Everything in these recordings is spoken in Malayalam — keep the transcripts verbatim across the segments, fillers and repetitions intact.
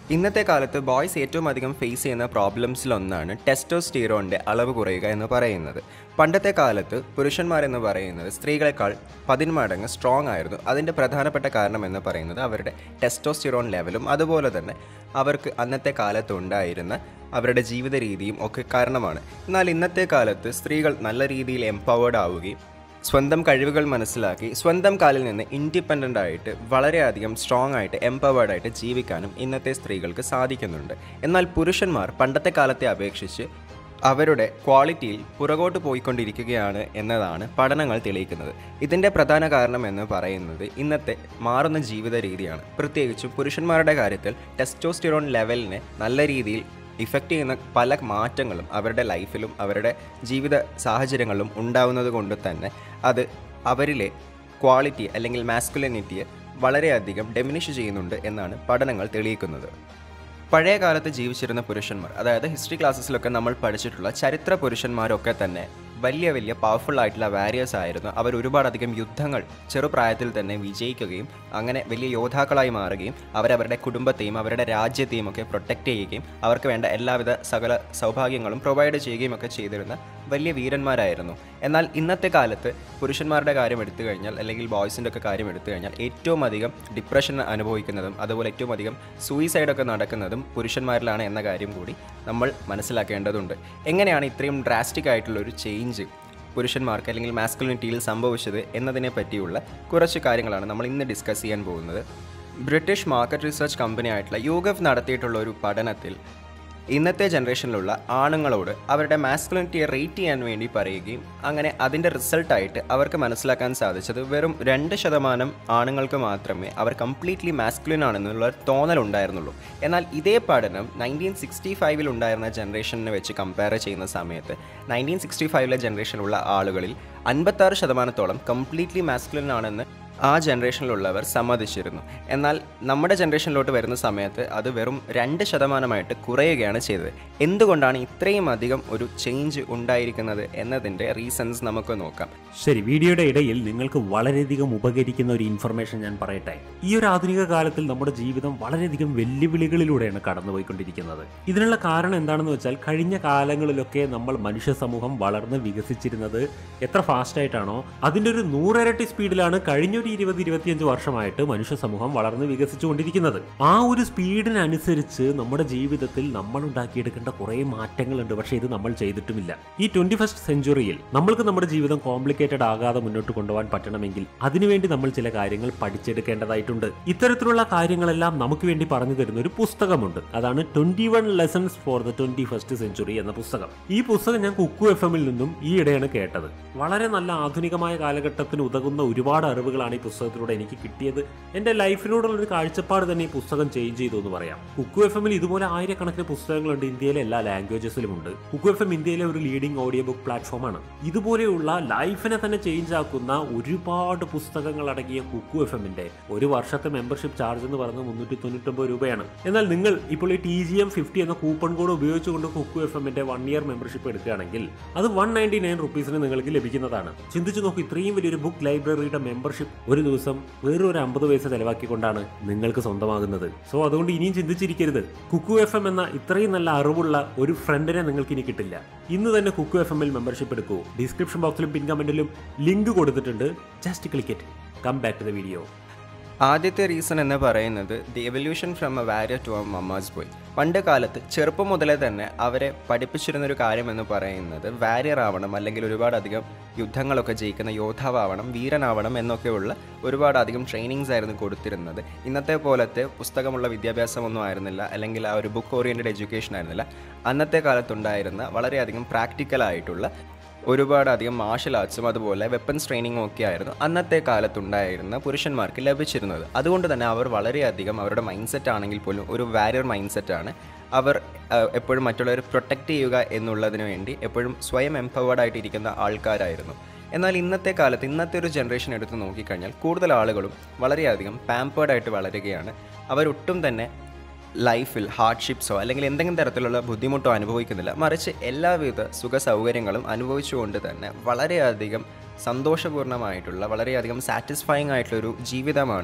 ഇന്നത്തെ കാലത്ത് ബോയ്സ് ഏറ്റവും അധികം ഫേസ് ചെയ്യുന്ന പ്രോബ്ലംസിലൊന്നാണ് ടെസ്റ്റോസ്റ്റിറോണിൻ്റെ അളവ് കുറയുക എന്ന് പറയുന്നത്. പണ്ടത്തെ കാലത്ത് പുരുഷന്മാരെന്ന് പറയുന്നത് സ്ത്രീകളെക്കാൾ പതിന്മടങ്ങ് സ്ട്രോങ് ആയിരുന്നു. അതിൻ്റെ പ്രധാനപ്പെട്ട കാരണം എന്ന് പറയുന്നത് അവരുടെ ടെസ്റ്റോസ്റ്റിറോൺ ലെവലും അതുപോലെ തന്നെ അവർക്ക് അന്നത്തെ കാലത്ത് ഉണ്ടായിരുന്ന അവരുടെ ജീവിത രീതിയും ഒക്കെ കാരണമാണ്. എന്നാൽ ഇന്നത്തെ കാലത്ത് സ്ത്രീകൾ നല്ല രീതിയിൽ എംപവേർഡ് ആവുകയും സ്വന്തം കഴിവുകൾ മനസ്സിലാക്കി സ്വന്തം കാലിൽ നിന്ന് ഇൻഡിപെൻഡൻ്റ് ആയിട്ട് വളരെയധികം സ്ട്രോങ് ആയിട്ട് എംപവേർഡ് ആയിട്ട് ജീവിക്കാനും ഇന്നത്തെ സ്ത്രീകൾക്ക് സാധിക്കുന്നുണ്ട്. എന്നാൽ പുരുഷന്മാർ പണ്ടത്തെ കാലത്തെ അപേക്ഷിച്ച് അവരുടെ ക്വാളിറ്റിയിൽ പുറകോട്ട് പോയിക്കൊണ്ടിരിക്കുകയാണ് എന്നതാണ് പഠനങ്ങൾ തെളിയിക്കുന്നത്. ഇതിൻ്റെ പ്രധാന കാരണം എന്ന് പറയുന്നത് ഇന്നത്തെ മാറുന്ന ജീവിത രീതിയാണ്. പ്രത്യേകിച്ചും പുരുഷന്മാരുടെ കാര്യത്തിൽ ടെസ്റ്റോസ്റ്റിറോൺ ലെവലിനെ നല്ല രീതിയിൽ ഇഫക്റ്റ് ചെയ്യുന്ന പല മാറ്റങ്ങളും അവരുടെ ലൈഫിലും അവരുടെ ജീവിത സാഹചര്യങ്ങളിലും ഉണ്ടാവുന്നത് കൊണ്ട് തന്നെ അത് അവരിലെ ക്വാളിറ്റി അല്ലെങ്കിൽ മാസ്കുലിനിറ്റിയെ വളരെയധികം ഡെമിനിഷ് ചെയ്യുന്നുണ്ട് എന്നാണ് പഠനങ്ങൾ തെളിയിക്കുന്നത്. പഴയ കാലത്ത് ജീവിച്ചിരുന്ന പുരുഷന്മാർ, അതായത് ഹിസ്റ്ററി ക്ലാസ്സസിലൊക്കെ നമ്മൾ പഠിച്ചിട്ടുള്ള ചരിത്ര പുരുഷന്മാരൊക്കെ തന്നെ വലിയ വലിയ പവർഫുൾ ആയിട്ടുള്ള വാരിയേഴ്സ് ആയിരുന്നു. അവർ ഒരുപാടധികം യുദ്ധങ്ങൾ ചെറുപ്രായത്തിൽ തന്നെ വിജയിക്കുകയും അങ്ങനെ വലിയ യോദ്ധാക്കളായി മാറുകയും അവരവരുടെ കുടുംബത്തെയും അവരുടെ രാജ്യത്തെയും ഒക്കെ പ്രൊട്ടക്റ്റ് ചെയ്യുകയും അവർക്ക് വേണ്ട എല്ലാവിധ സകല സൗഭാഗ്യങ്ങളും പ്രൊവൈഡ് ചെയ്യുകയും ഒക്കെ ചെയ്തിരുന്ന വലിയ വീരന്മാരായിരുന്നു. എന്നാൽ ഇന്നത്തെ കാലത്ത് പുരുഷന്മാരുടെ കാര്യം എടുത്തു കഴിഞ്ഞാൽ അല്ലെങ്കിൽ ബോയ്സിൻ്റെ ഒക്കെ കാര്യം എടുത്തു കഴിഞ്ഞാൽ ഏറ്റവും അധികം ഡിപ്രഷൻ അനുഭവിക്കുന്നതും അതുപോലെ ഏറ്റവും അധികം സൂയിസൈഡൊക്കെ നടക്കുന്നതും പുരുഷന്മാരിലാണ് എന്ന കാര്യം കൂടി നമ്മൾ മനസ്സിലാക്കേണ്ടതുണ്ട്. എങ്ങനെയാണ് ഇത്രയും ഡ്രാസ്റ്റിക് ആയിട്ടുള്ള ഒരു ചേഞ്ച് പുരുഷന്മാർക്ക് അല്ലെങ്കിൽ മാസ്കുലിനിറ്റിയിൽ സംഭവിച്ചത് എന്നതിനെ പറ്റിയുള്ള കുറച്ച് കാര്യങ്ങളാണ് നമ്മൾ ഇന്ന് ഡിസ്കസ് ചെയ്യാൻ പോകുന്നത്. ബ്രിട്ടീഷ് മാർക്കറ്റ് റിസർച്ച് കമ്പനി ആയിട്ടുള്ള യൂഗഫ് നടത്തിയിട്ടുള്ള ഒരു പഠനത്തിൽ ഇന്നത്തെ ജനറേഷനിലുള്ള ആണുങ്ങളോട് അവരുടെ മാസ്കുലിനിറ്റിയെ റേറ്റ് ചെയ്യാൻ വേണ്ടി പറയുകയും അങ്ങനെ അതിൻ്റെ റിസൾട്ടായിട്ട് അവർക്ക് മനസ്സിലാക്കാൻ സാധിച്ചത് വെറും രണ്ട് ശതമാനം ആണുങ്ങൾക്ക് മാത്രമേ അവർ കംപ്ലീറ്റ്ലി മാസ്കുലിൻ ആണെന്നുള്ള തോന്നലുണ്ടായിരുന്നുള്ളൂ. എന്നാൽ ഇതേ പഠനം നയൻറ്റീൻ സിക്സ്റ്റി ഫൈവിൽ ഉണ്ടായിരുന്ന ജനറേഷനെ വെച്ച് കമ്പയർ ചെയ്യുന്ന സമയത്ത് നയൻറ്റീൻ സിക്സ്റ്റി ഫൈവിലെ ജനറേഷനിലുള്ള ആളുകളിൽ അൻപത്താറ് ശതമാനത്തോളം കംപ്ലീറ്റ്ലി മാസ്കുലിൻ ആണെന്ന് ആ ജനറേഷനിലുള്ളവർ സമ്മതിച്ചിരുന്നു. എന്നാൽ നമ്മുടെ ജനറേഷനിലോട്ട് വരുന്ന സമയത്ത് അത് വെറും രണ്ട് ശതമാനമായിട്ട് കുറയുകയാണ് ചെയ്തത്. എന്തുകൊണ്ടാണ് ഇത്രയും അധികം ഒരു ചേഞ്ച് ഉണ്ടായിരിക്കുന്നത് എന്നതിൻ്റെ റീസൺസ് നമുക്ക് നോക്കാം. ശരി, വീഡിയോയുടെ ഇടയിൽ നിങ്ങൾക്ക് വളരെയധികം ഉപകരിക്കുന്ന ഒരു ഇൻഫർമേഷൻ ഞാൻ പറയട്ടെ. ഈ ഒരു ആധുനിക കാലത്തിൽ നമ്മുടെ ജീവിതം വളരെയധികം വെല്ലുവിളികളിലൂടെയാണ് കടന്നുപോയിക്കൊണ്ടിരിക്കുന്നത്. ഇതിനുള്ള കാരണം എന്താണെന്ന് വെച്ചാൽ കഴിഞ്ഞ കാലങ്ങളിലൊക്കെ നമ്മൾ മനുഷ്യ സമൂഹം വളർന്ന് വികസിച്ചിരുന്നത് എത്ര ഫാസ്റ്റായിട്ടാണോ അതിൻ്റെ ഒരു നൂറിരട്ടി സ്പീഡിലാണ് കഴിഞ്ഞ ഇരുപത് ഇരുപത്തിയഞ്ച് വർഷമായിട്ട് മനുഷ്യ സമൂഹം വളർന്ന് വികസിച്ചുകൊണ്ടിരിക്കുന്നത്. ആ ഒരു സ്പീഡിനനുസരിച്ച് നമ്മുടെ ജീവിതത്തിൽ നമ്മൾ ഉണ്ടാക്കിയെടുക്കേണ്ട കുറേ മാറ്റങ്ങളുണ്ട്. പക്ഷേ ഇത് നമ്മൾ ചെയ്തിട്ടുമില്ല. ഈ ട്വന്റി ഫസ്റ്റ് സെഞ്ചുറിയിൽ നമ്മൾക്ക് നമ്മുടെ ജീവിതം കോംപ്ലിക്കേറ്റഡ് ആകാതെ മുന്നോട്ട് കൊണ്ടുപോകാൻ പറ്റണമെങ്കിൽ അതിനുവേണ്ടി നമ്മൾ ചില കാര്യങ്ങൾ പഠിച്ചെടുക്കേണ്ടതായിട്ടുണ്ട്. ഇത്തരത്തിലുള്ള കാര്യങ്ങളെല്ലാം നമുക്ക് വേണ്ടി പറഞ്ഞു തരുന്ന ഒരു പുസ്തകമുണ്ട്. അതാണ് twenty one lessons for the twenty first century എന്ന പുസ്തകം. ഈ പുസ്തകം ഞാൻ കുക്കു എഫ് എമ്മിൽ നിന്നും ഈയിടെയാണ് കേട്ടത്. വളരെ നല്ല ആധുനികമായ കാലഘട്ടത്തിന് ഉതകുന്ന ഒരുപാട് അറിവുകളാണ് ഈ പുസ്തകത്തിലൂടെ എനിക്ക് കിട്ടിയത്. എൻ്റെ ലൈഫിനോടുള്ള ഒരു കാഴ്ചപ്പാട് തന്നെ ഈ പുസ്തകം ചേഞ്ച് ചെയ്തു എന്ന് പറയാം. കുക്കു എഫ് എമ്മിൽ ഇതുപോലെ ആയിരക്കണക്കിന് പുസ്തകങ്ങളുണ്ട്. ഇന്ത്യയിലെ എല്ലാ ലാംഗ്വേജസിലും ഉണ്ട്. കുക്കു എഫ് എം ഇന്ത്യയിലെ ഒരു ലീഡിംഗ് ഓഡിയോ ബുക്ക് പ്ലാറ്റ്ഫോമാണ്. ഇതുപോലെയുള്ള ലൈഫിനെ തന്നെ ചേഞ്ച് ആക്കുന്ന ഒരുപാട് പുസ്തകങ്ങൾ അടങ്ങിയ കുക്കു എഫ് എമ്മിന്റെ ഒരു വർഷത്തെ മെമ്പർഷിപ്പ് ചാർജ് എന്ന് പറയുന്നത് മുന്നൂറ്റി തൊണ്ണൂറ്റൊമ്പത് രൂപയാണ്. എന്നാൽ നിങ്ങൾ ഇപ്പോൾ ഈ ടി ജി എം ഫിഫ്റ്റി എന്ന കൂപ്പൺ കോഡ് ഉപയോഗിച്ചുകൊണ്ട് കുക്കു എഫ് എമ്മിന്റെ വൺ ഇയർ മെമ്പർഷിപ്പ് എടുക്കുകയാണെങ്കിൽ അത് വൺ നയൻറ്റി നയൻ റുപ്പീസിന് നിങ്ങൾക്ക് ലഭിക്കുന്നതാണ്. ചിന്തിച്ചു നോക്കൂ, ഇത്രയും വലിയൊരു ബുക്ക് ലൈബ്രറിയുടെ മെമ്പർഷിപ്പ് ഒരു ദിവസം വേറൊരു അമ്പത് പൈസ ചെലവാക്കിക്കൊണ്ടാണ് നിങ്ങൾക്ക് സ്വന്തമാകുന്നത്. സോ അതുകൊണ്ട് ഇനിയും ചിന്തിച്ചിരിക്കരുത്. കുക്കു എഫ് എം എന്ന ഇത്രയും നല്ല അറിവുള്ള ഒരു ഫ്രണ്ടിനെ നിങ്ങൾക്ക് ഇനി കിട്ടില്ല. ഇന്ന് തന്നെ കുക്കു എഫ് എമ്മിൽ മെമ്പർഷിപ്പ് എടുക്കൂ. ഡിസ്ക്രിപ്ഷൻ ബോക്സിലും പിൻ കമന്റിലും ലിങ്ക് കൊടുത്തിട്ടുണ്ട്. Just click it. Come back to the video. ആദ്യത്തെ റീസൺ എന്ന് പറയുന്നത് the evolution from a warrior to a mamma's boy. പണ്ട് കാലത്ത് ചെറുപ്പം മുതലേ തന്നെ അവരെ പഠിപ്പിച്ചിരുന്നൊരു കാര്യം എന്ന് പറയുന്നത് വാരിയർ ആവണം, അല്ലെങ്കിൽ ഒരുപാടധികം യുദ്ധങ്ങളൊക്കെ ജയിക്കുന്ന യോദ്ധാവാവണം, വീരനാവണം എന്നൊക്കെയുള്ള ഒരുപാടധികം ട്രെയിനിങ്സ് ആയിരുന്നു കൊടുത്തിരുന്നത്. ഇന്നത്തെ പോലത്തെ പുസ്തകമുള്ള വിദ്യാഭ്യാസമൊന്നും ആയിരുന്നില്ല, അല്ലെങ്കിൽ ആ ഒരു ബുക്ക് ഓറിയൻറ്റഡ് എഡ്യൂക്കേഷൻ ആയിരുന്നില്ല. അന്നത്തെ കാലത്തുണ്ടായിരുന്ന വളരെയധികം പ്രാക്ടിക്കലായിട്ടുള്ള ഒരുപാടധികം മാർഷൽ ആർട്സും അതുപോലെ വെപ്പൺസ് ട്രെയിനിങ്ങും ഒക്കെ ആയിരുന്നു അന്നത്തെ കാലത്തുണ്ടായിരുന്ന പുരുഷന്മാർക്ക് ലഭിച്ചിരുന്നത്. അതുകൊണ്ട് തന്നെ അവർ വളരെയധികം അവരുടെ മൈൻഡ് സെറ്റ് ആണെങ്കിൽ പോലും ഒരു വാരിയർ മൈൻഡ് സെറ്റാണ്. അവർ എപ്പോഴും മറ്റുള്ളവരെ പ്രൊട്ടക്റ്റ് ചെയ്യുക എന്നുള്ളതിന് വേണ്ടി എപ്പോഴും സ്വയം എംപവേർഡ് ആയിട്ടിരിക്കുന്ന ആൾക്കാരായിരുന്നു. എന്നാൽ ഇന്നത്തെ കാലത്ത് ഇന്നത്തെ ഒരു ജനറേഷൻ എടുത്ത് നോക്കിക്കഴിഞ്ഞാൽ കൂടുതൽ ആളുകളും വളരെയധികം പാമ്പേർഡായിട്ട് വളരുകയാണ്. അവരൊട്ടും തന്നെ ലൈഫിൽ ഹാർഡ്ഷിപ്സോ അല്ലെങ്കിൽ എന്തെങ്കിലും തരത്തിലുള്ള ബുദ്ധിമുട്ടോ അനുഭവിക്കുന്നില്ല. മറിച്ച് എല്ലാവിധ സുഖ സൗകര്യങ്ങളും അനുഭവിച്ചുകൊണ്ട് തന്നെ വളരെയധികം സന്തോഷപൂർണ്ണമായിട്ടുള്ള വളരെയധികം സാറ്റിസ്ഫൈങ് ആയിട്ടുള്ളൊരു ജീവിതമാണ്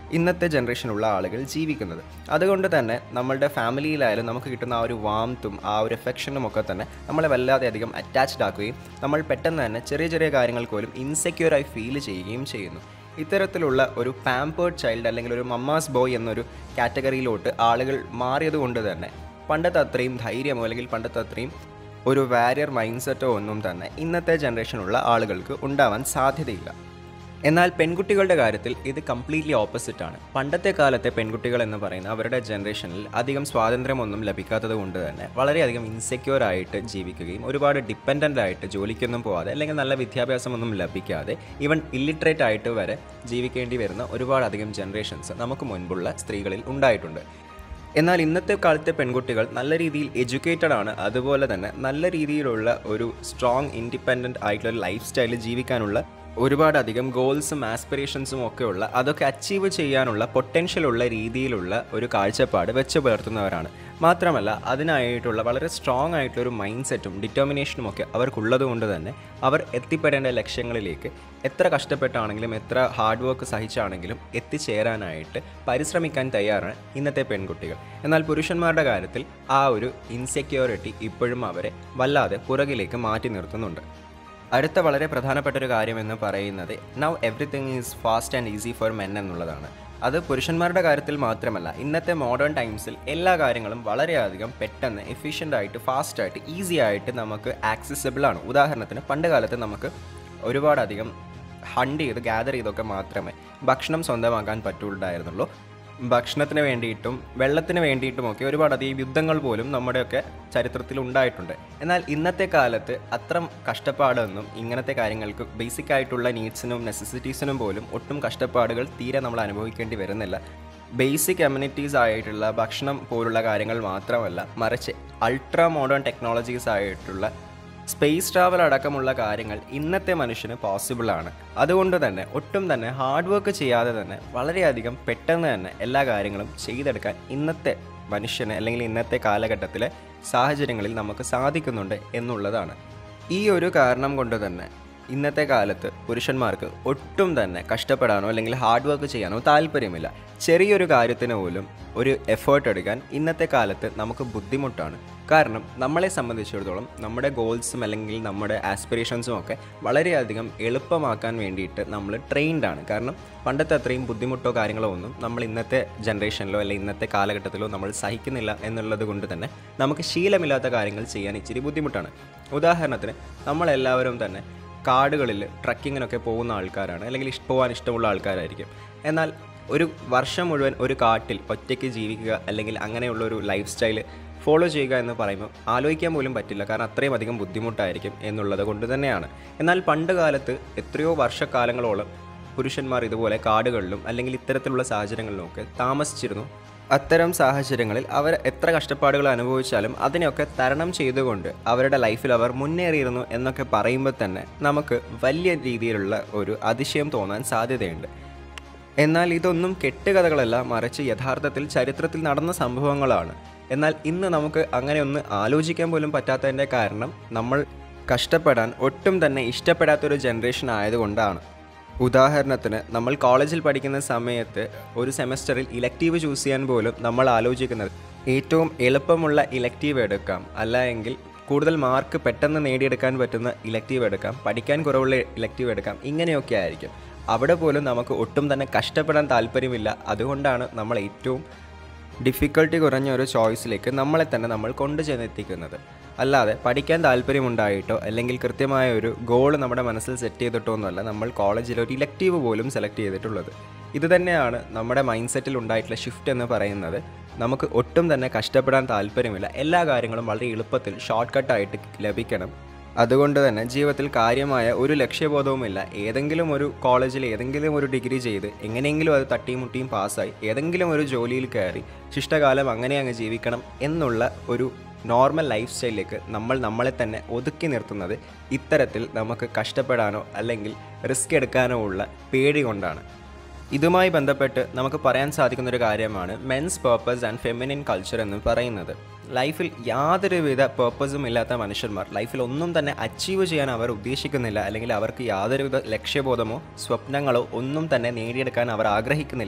ഇന്നത്തെ ജനറേഷനുള്ള ആളുകൾ ജീവിക്കുന്നത്. അതുകൊണ്ട് തന്നെ നമ്മളുടെ ഫാമിലിയിലായാലും നമുക്ക് കിട്ടുന്ന ആ ഒരു വാംത്തും ആ ഒരു എഫെക്ഷനും ഒക്കെ തന്നെ നമ്മളെ വല്ലാതെ അധികം അറ്റാച്ച്ഡ് ആക്കുകയും നമ്മൾ പെട്ടെന്ന് തന്നെ ചെറിയ ചെറിയ കാര്യങ്ങൾക്ക് പോലും ഇൻസെക്യൂറായി ഫീൽ ചെയ്യുകയും ചെയ്യുന്നു. ഇത്തരത്തിലുള്ള ഒരു പാമ്പേർഡ് ചൈൽഡ് അല്ലെങ്കിൽ ഒരു മമ്മാസ് ബോയ് എന്നൊരു കാറ്റഗറിയിലോട്ട് ആളുകൾ മാറിയത് കൊണ്ട് തന്നെ പണ്ടത്തെ അത്രയും ധൈര്യമോ അല്ലെങ്കിൽ പണ്ടത്തെ അത്രയും ഒരു വാരിയർ മൈൻഡ് സെറ്റോ ഒന്നും തന്നെ ഇന്നത്തെ ജനറേഷനുള്ള ആളുകൾക്ക് ഉണ്ടാവാൻ സാധ്യതയില്ല. എന്നാൽ പെൺകുട്ടികളുടെ കാര്യത്തിൽ ഇത് കംപ്ലീറ്റ്ലി ഓപ്പോസിറ്റാണ്. പണ്ടത്തെ കാലത്തെ പെൺകുട്ടികൾ എന്ന് പറയുന്ന അവരുടെ ജനറേഷനിൽ അധികം സ്വാതന്ത്ര്യമൊന്നും ലഭിക്കാത്തത് കൊണ്ട് തന്നെ വളരെയധികം ഇൻസെക്യൂർ ആയിട്ട് ജീവിക്കുകയും ഒരുപാട് ഡിപ്പെൻഡൻ്റ് ആയിട്ട് ജോലിക്കൊന്നും പോകാതെ അല്ലെങ്കിൽ നല്ല വിദ്യാഭ്യാസമൊന്നും ലഭിക്കാതെ ഈവൻ ഇല്ലിറ്ററേറ്റ് ആയിട്ട് വരെ ജീവിക്കേണ്ടി വരുന്ന ഒരുപാടധികം ജനറേഷൻസ് നമുക്ക് മുൻപുള്ള സ്ത്രീകളിൽ ഉണ്ടായിട്ടുണ്ട്. എന്നാൽ ഇന്നത്തെ കാലത്തെ പെൺകുട്ടികൾ നല്ല രീതിയിൽ എഡ്യൂക്കേറ്റഡ് ആണ്. അതുപോലെ തന്നെ നല്ല രീതിയിലുള്ള ഒരു സ്ട്രോങ് ഇൻഡിപെൻഡൻ്റ് ആയിട്ടുള്ള ഒരു ലൈഫ് സ്റ്റൈൽ ജീവിക്കാനുള്ള ഒരുപാടധികം ഗോൾസും ആസ്പിറേഷൻസും ഒക്കെ ഉള്ള അതൊക്കെ അച്ചീവ് ചെയ്യാനുള്ള പൊട്ടൻഷ്യലുള്ള രീതിയിലുള്ള ഒരു കാഴ്ചപ്പാട് വെച്ച് പുലർത്തുന്നവരാണ്. മാത്രമല്ല അതിനായിട്ടുള്ള വളരെ സ്ട്രോങ് ആയിട്ടുള്ളൊരു മൈൻഡ് സെറ്റും ഡിറ്റർമിനേഷനും ഒക്കെ അവർക്കുള്ളത് കൊണ്ട് തന്നെ അവർ എത്തിപ്പെടേണ്ട ലക്ഷ്യങ്ങളിലേക്ക് എത്ര കഷ്ടപ്പെട്ടാണെങ്കിലും എത്ര ഹാർഡ് വർക്ക് സഹിച്ചാണെങ്കിലും എത്തിച്ചേരാനായിട്ട് പരിശ്രമിക്കാൻ തയ്യാറാണ് ഇന്നത്തെ പെൺകുട്ടികൾ. എന്നാൽ പുരുഷന്മാരുടെ കാര്യത്തിൽ ആ ഒരു ഇൻസെക്യൂരിറ്റി ഇപ്പോഴും അവരെ വല്ലാതെ പുറകിലേക്ക് മാറ്റി നിർത്തുന്നുണ്ട്. അടുത്ത വളരെ പ്രധാനപ്പെട്ട ഒരു കാര്യമെന്ന് പറയുന്നത് now everything is fast and easy for men എന്നുള്ളതാണ്. അത് പുരുഷന്മാരുടെ കാര്യത്തിൽ മാത്രമല്ല, ഇന്നത്തെ മോഡേൺ ടൈംസിൽ എല്ലാ കാര്യങ്ങളും വളരെയധികം പെട്ടെന്ന് എഫിഷ്യൻ്റ് ആയിട്ട് ഫാസ്റ്റായിട്ട് ഈസി ആയിട്ട് നമുക്ക് ആക്സസിബിൾ ആണ്. ഉദാഹരണത്തിന് പണ്ട് കാലത്ത് നമുക്ക് ഒരുപാടധികം ഹണ്ട് ചെയ്ത് ഗ്യാദർ ചെയ്തൊക്കെ മാത്രമേ ഭക്ഷണം സ്വന്തമാക്കാൻ പറ്റുള്ളായിരുന്നുള്ളൂ. ഭക്ഷണത്തിന് വേണ്ടിയിട്ടും വെള്ളത്തിന് വേണ്ടിയിട്ടുമൊക്കെ ഒരുപാടധികം യുദ്ധങ്ങൾ പോലും നമ്മുടെയൊക്കെ ചരിത്രത്തിൽ ഉണ്ടായിട്ടുണ്ട്. എന്നാൽ ഇന്നത്തെ കാലത്ത് അത്ര കഷ്ടപ്പാടൊന്നും ഇങ്ങനത്തെ കാര്യങ്ങൾക്ക് ബേസിക് ആയിട്ടുള്ള നീഡ്സിനും നെസസിറ്റീസിനും പോലും ഒട്ടും കഷ്ടപ്പാടുകൾ തീരെ നമ്മൾ അനുഭവിക്കേണ്ടി വരുന്നില്ല. ബേസിക് അമ്യൂണിറ്റീസ് ആയിട്ടുള്ള ഭക്ഷണം പോലുള്ള കാര്യങ്ങൾ മാത്രമല്ല, മറിച്ച് അൾട്രാ മോഡേൺ ടെക്നോളജീസ് ആയിട്ടുള്ള സ്പേസ് ട്രാവൽ അടക്കമുള്ള കാര്യങ്ങൾ ഇന്നത്തെ മനുഷ്യന് പോസിബിളാണ്. അതുകൊണ്ട് തന്നെ ഒട്ടും തന്നെ ഹാർഡ് വർക്ക് ചെയ്യാതെ തന്നെ വളരെയധികം പെട്ടെന്ന് തന്നെ എല്ലാ കാര്യങ്ങളും ചെയ്തെടുക്കാൻ ഇന്നത്തെ മനുഷ്യന് അല്ലെങ്കിൽ ഇന്നത്തെ കാലഘട്ടത്തിലെ സാഹചര്യങ്ങളിൽ നമുക്ക് സാധിക്കുന്നുണ്ട് എന്നുള്ളതാണ്. ഈ ഒരു കാരണം കൊണ്ട് തന്നെ ഇന്നത്തെ കാലത്ത് പുരുഷന്മാർക്ക് ഒട്ടും തന്നെ കഷ്ടപ്പെടാനോ അല്ലെങ്കിൽ ഹാർഡ് വർക്ക് ചെയ്യാനോ താല്പര്യമില്ല. ചെറിയൊരു കാര്യത്തിന് പോലും ഒരു എഫേർട്ട് എടുക്കാൻ ഇന്നത്തെ കാലത്ത് നമുക്ക് ബുദ്ധിമുട്ടാണ്. കാരണം നമ്മളെ സംബന്ധിച്ചിടത്തോളം നമ്മുടെ ഗോൾസും അല്ലെങ്കിൽ നമ്മുടെ ആസ്പിറേഷൻസും ഒക്കെ വളരെയധികം എളുപ്പമാക്കാൻ വേണ്ടിയിട്ട് നമ്മൾ ട്രെയിൻഡാണ്. കാരണം പണ്ടത്തെ അത്രയും ബുദ്ധിമുട്ടോ കാര്യങ്ങളോ ഒന്നും നമ്മൾ ഇന്നത്തെ ജനറേഷനിലോ അല്ലെങ്കിൽ ഇന്നത്തെ കാലഘട്ടത്തിലോ നമ്മൾ സഹിക്കുന്നില്ല എന്നുള്ളത് കൊണ്ട് തന്നെ നമുക്ക് ശീലമില്ലാത്ത കാര്യങ്ങൾ ചെയ്യാൻ ഇച്ചിരി ബുദ്ധിമുട്ടാണ്. ഉദാഹരണത്തിന് നമ്മളെല്ലാവരും തന്നെ കാടുകളിൽ ട്രക്കിങ്ങിനൊക്കെ പോകുന്ന ആൾക്കാരാണ്, അല്ലെങ്കിൽ ഇഷ്ട പോകാൻ ഇഷ്ടമുള്ള ആൾക്കാരായിരിക്കും. എന്നാൽ ഒരു വർഷം മുഴുവൻ ഒരു കാട്ടിൽ ഒറ്റയ്ക്ക് ജീവിക്കുക അല്ലെങ്കിൽ അങ്ങനെയുള്ളൊരു ലൈഫ് സ്റ്റൈൽ ഫോളോ ചെയ്യുക എന്ന് പറയുമ്പോൾ ആലോചിക്കാൻ പോലും പറ്റില്ല. കാരണം അത്രയും അധികം ബുദ്ധിമുട്ടായിരിക്കും എന്നുള്ളത് കൊണ്ട് തന്നെയാണ്. എന്നാൽ പണ്ട് കാലത്ത് എത്രയോ വർഷക്കാലങ്ങളോളം പുരുഷന്മാർ ഇതുപോലെ കാടുകളിലും അല്ലെങ്കിൽ ഇത്തരത്തിലുള്ള സാഹചര്യങ്ങളിലുമൊക്കെ താമസിച്ചിരുന്നു. അത്തരം സാഹചര്യങ്ങളിൽ അവർ എത്ര കഷ്ടപ്പാടുകൾ അനുഭവിച്ചാലും അതിനെയൊക്കെ തരണം ചെയ്തുകൊണ്ട് അവരുടെ ലൈഫിൽ അവർ മുന്നേറിയിരുന്നു എന്നൊക്കെ പറയുമ്പോൾ തന്നെ നമുക്ക് വലിയ രീതിയിലുള്ള ഒരു അതിശയം തോന്നാൻ സാധ്യതയുണ്ട്. എന്നാൽ ഇതൊന്നും കെട്ടുകഥകളല്ല, മറിച്ച് യഥാർത്ഥത്തിൽ ചരിത്രത്തിൽ നടന്ന സംഭവങ്ങളാണ്. എന്നാൽ ഇന്ന് നമുക്ക് അങ്ങനെ ഒന്ന് ആലോചിക്കാൻ പോലും പറ്റാത്തതിൻ്റെ കാരണം നമ്മൾ കഷ്ടപ്പെടാൻ ഒട്ടും തന്നെ ഇഷ്ടപ്പെടാത്തൊരു ജനറേഷൻ ആയതുകൊണ്ടാണ്. ഉദാഹരണത്തിന് നമ്മൾ കോളേജിൽ പഠിക്കുന്ന സമയത്ത് ഒരു സെമസ്റ്ററിൽ ഇലക്റ്റീവ് ചൂസ് ചെയ്യാൻ പോലും നമ്മൾ ആലോചിക്കുന്നത് ഏറ്റവും എളുപ്പമുള്ള ഇലക്റ്റീവ് എടുക്കാം, അല്ല എങ്കിൽ കൂടുതൽ മാർക്ക് പെട്ടെന്ന് നേടിയെടുക്കാൻ പറ്റുന്ന ഇലക്റ്റീവ് എടുക്കാം, പഠിക്കാൻ കുറവുള്ള ഇലക്റ്റീവ് എടുക്കാം, ഇങ്ങനെയൊക്കെ ആയിരിക്കും. അവിടെ പോലും നമുക്ക് ഒട്ടും തന്നെ കഷ്ടപ്പെടാൻ താല്പര്യമില്ല. അതുകൊണ്ടാണ് നമ്മൾ ഏറ്റവും ഡിഫിക്കൽട്ടി കുറഞ്ഞ ഒരു ചോയ്സിലേക്ക് നമ്മളെ തന്നെ നമ്മൾ കൊണ്ടു ചെന്നെത്തിക്കുന്നത്. അല്ലാതെ പഠിക്കാൻ താല്പര്യമുണ്ടായിട്ടോ അല്ലെങ്കിൽ കൃത്യമായ ഒരു ഗോൾ നമ്മുടെ മനസ്സിൽ സെറ്റ് ചെയ്തിട്ടോ ഒന്നുമല്ല നമ്മൾ കോളേജിൽ ഒരു ഇലക്റ്റീവ് പോലും സെലക്ട് ചെയ്തിട്ടുള്ളത്. ഇത് തന്നെയാണ് നമ്മുടെ മൈൻഡ് സെറ്റിൽ ഉണ്ടായിട്ടുള്ള ഷിഫ്റ്റ് എന്ന് പറയുന്നത്. നമുക്ക് ഒട്ടും തന്നെ കഷ്ടപ്പെടാൻ താല്പര്യമില്ല. എല്ലാ കാര്യങ്ങളും വളരെ എളുപ്പത്തിൽ ഷോർട്ട് കട്ടായിട്ട് ലഭിക്കണം. അതുകൊണ്ട് തന്നെ ജീവിതത്തിൽ കാര്യമായ ഒരു ലക്ഷ്യബോധവുമില്ല. ഏതെങ്കിലും ഒരു കോളേജിൽ ഏതെങ്കിലും ഒരു ഡിഗ്രി ചെയ്ത് എങ്ങനെയെങ്കിലും അത് തട്ടിയും മുട്ടിയും പാസ്സായി ഏതെങ്കിലും ഒരു ജോലിയിൽ കയറി ശിഷ്ടകാലം അങ്ങനെ അങ്ങ് ജീവിക്കണം എന്നുള്ള ഒരു നോർമൽ ലൈഫ് സ്റ്റൈലിലേക്ക് നമ്മൾ നമ്മളെ തന്നെ ഒതുക്കി നിർത്തുന്നത് ഇത്തരത്തിൽ നമുക്ക് കഷ്ടപ്പെടാനോ അല്ലെങ്കിൽ റിസ്ക് എടുക്കാനോ ഉള്ള പേടി കൊണ്ടാണ്. ഇതുമായി ബന്ധപ്പെട്ട് നമുക്ക് പറയാൻ സാധിക്കുന്നൊരു കാര്യമാണ് men's purpose and feminine culture എന്ന് പറയുന്നത്. ലൈഫിൽ യാതൊരുവിധ പേർപ്പസും ഇല്ലാത്ത മനുഷ്യന്മാർ ലൈഫിൽ ഒന്നും തന്നെ അച്ചീവ് ചെയ്യാൻ അവർ ഉദ്ദേശിക്കുന്നില്ല, അല്ലെങ്കിൽ അവർക്ക് യാതൊരുവിധ ലക്ഷ്യബോധമോ സ്വപ്നങ്ങളോ ഒന്നും തന്നെ നേടിയെടുക്കാൻ അവർ ആഗ്രഹിക്കുന്നില്ല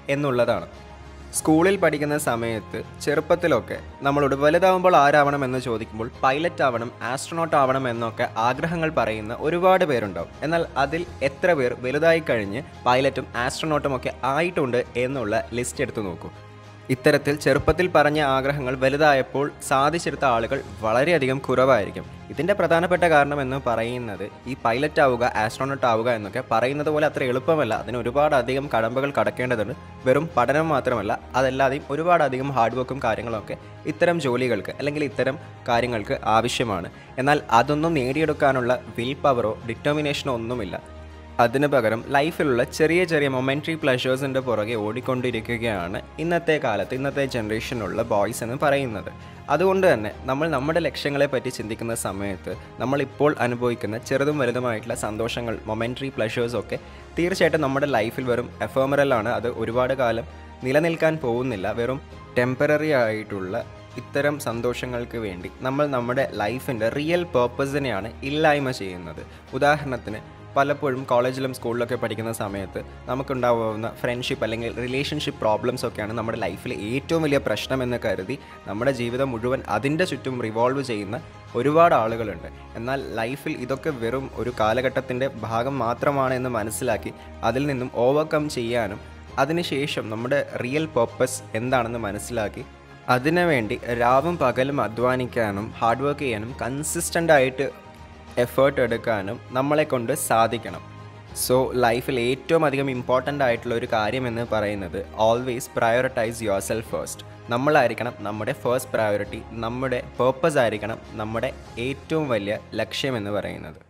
എന്നുള്ളതാണ്. സ്കൂളിൽ പഠിക്കുന്ന സമയത്ത് ചെറുപ്പത്തിലൊക്കെ നമ്മളോട് വലുതാവുമ്പോൾ ആരാവണമെന്ന് ചോദിക്കുമ്പോൾ പൈലറ്റ് ആവണം, ആസ്ട്രോനോട്ട് ആവണം എന്നൊക്കെ ആഗ്രഹങ്ങൾ പറയുന്ന ഒരുപാട് പേരുണ്ടാവും. എന്നാൽ അതിൽ എത്ര പേർ വലുതായി കഴിഞ്ഞ് പൈലറ്റും ആസ്ട്രോനോട്ടും ഒക്കെ ആയിട്ടുണ്ട് എന്നുള്ള ലിസ്റ്റ് എടുത്തു നോക്കൂ. ഇത്തരത്തിൽ ചെറുപ്പത്തിൽ പറഞ്ഞ ആഗ്രഹങ്ങൾ വലുതായപ്പോൾ സാധിച്ചെടുത്ത ആളുകൾ വളരെയധികം കുറവായിരിക്കും. ഇതിൻ്റെ പ്രധാനപ്പെട്ട കാരണം എന്ന് പറയുന്നത് ഈ പൈലറ്റ് ആവുക, ആസ്ട്രോനോട്ട് ആവുക എന്നൊക്കെ പറയുന്നത് പോലെ അത്ര എളുപ്പമല്ല. അതിന് ഒരുപാട് അധികം കടമ്പകൾ കടക്കേണ്ടതുണ്ട്. വെറും പഠനം മാത്രമല്ല, അതല്ലാതെയും ഒരുപാട് അധികം ഹാർഡ് വർക്കും കാര്യങ്ങളൊക്കെ ഇത്തരം ജോലികൾക്ക് അല്ലെങ്കിൽ ഇത്തരം കാര്യങ്ങൾക്ക് ആവശ്യമാണ്. എന്നാൽ അതൊന്നും നേടിയെടുക്കാനുള്ള വിൽ പവറോ ഡിറ്റർമിനേഷനോ ഒന്നുമില്ല. അതിന് പകരം ലൈഫിലുള്ള ചെറിയ ചെറിയ മൊമെൻ്ററി പ്ലഷേഴ്സിൻ്റെ പുറകെ ഓടിക്കൊണ്ടിരിക്കുകയാണ് ഇന്നത്തെ കാലത്ത് ഇന്നത്തെ ജനറേഷനിലുള്ള ബോയ്സ് എന്ന് പറയുന്നത്. അതുകൊണ്ട് തന്നെ നമ്മൾ നമ്മുടെ ലക്ഷ്യങ്ങളെ പറ്റി ചിന്തിക്കുന്ന സമയത്ത് നമ്മളിപ്പോൾ അനുഭവിക്കുന്ന ചെറുതും വലുതുമായിട്ടുള്ള സന്തോഷങ്ങൾ, മൊമെൻ്ററി പ്ലഷേഴ്സൊക്കെ തീർച്ചയായിട്ടും നമ്മുടെ ലൈഫിൽ വെറും എഫേമറലാണ്. അത് ഒരുപാട് കാലം നിലനിൽക്കാൻ പോകുന്നില്ല. വെറും ടെമ്പററി ആയിട്ടുള്ള ഇത്തരം സന്തോഷങ്ങൾക്ക് വേണ്ടി നമ്മൾ നമ്മുടെ ലൈഫിൻ്റെ റിയൽ പേർപ്പസിനെയാണ് ഇല്ലായ്മ ചെയ്യുന്നത്. ഉദാഹരണത്തിന് പലപ്പോഴും കോളേജിലും സ്കൂളിലൊക്കെ പഠിക്കുന്ന സമയത്ത് നമുക്കുണ്ടാവുന്ന ഫ്രണ്ട്ഷിപ്പ് അല്ലെങ്കിൽ റിലേഷൻഷിപ്പ് പ്രോബ്ലംസ് ഒക്കെയാണ് നമ്മുടെ ലൈഫിൽ ഏറ്റവും വലിയ പ്രശ്നമെന്ന് കരുതി നമ്മുടെ ജീവിതം മുഴുവൻ അതിൻ്റെ ചുറ്റും റിവോൾവ് ചെയ്യുന്ന ഒരുപാട് ആളുകളുണ്ട്. എന്നാൽ ലൈഫിൽ ഇതൊക്കെ വെറും ഒരു കാലഘട്ടത്തിൻ്റെ ഭാഗം മാത്രമാണ് എന്ന് മനസ്സിലാക്കി അതിൽ നിന്നും ഓവർകം ചെയ്യാനും അതിനുശേഷം നമ്മുടെ റിയൽ പർപ്പസ് എന്താണെന്ന് മനസ്സിലാക്കി അതിനുവേണ്ടി രാവും പകലും അധ്വാനിക്കാനും ഹാർഡ് വർക്ക് ചെയ്യാനും കൺസിസ്റ്റൻ്റായിട്ട് എഫേർട്ട് എടുക്കാനും നമ്മളെ കൊണ്ട് സാധിക്കണം. സോ ലൈഫിൽ ഏറ്റവും അധികം ഇമ്പോർട്ടൻ്റ് ആയിട്ടുള്ള ഒരു കാര്യമെന്ന് പറയുന്നത് always prioritize yourself first. നമ്മളായിരിക്കണം നമ്മുടെ ഫസ്റ്റ് പ്രയോറിറ്റി. നമ്മുടെ പേർപ്പസ് ആയിരിക്കണം നമ്മുടെ ഏറ്റവും വലിയ ലക്ഷ്യമെന്ന് പറയുന്നത്.